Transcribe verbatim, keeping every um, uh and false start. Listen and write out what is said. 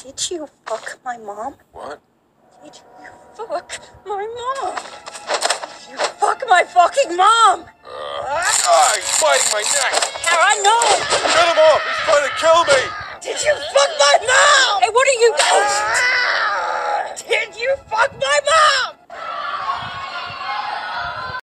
Did you fuck my mom? What? Did you fuck my mom? Did you fuck my fucking mom? Uh, ah, he's biting my neck. Kara, no! Cut him off! He's trying to kill me! Did you fuck my mom? Hey, what are you doing? Did you fuck my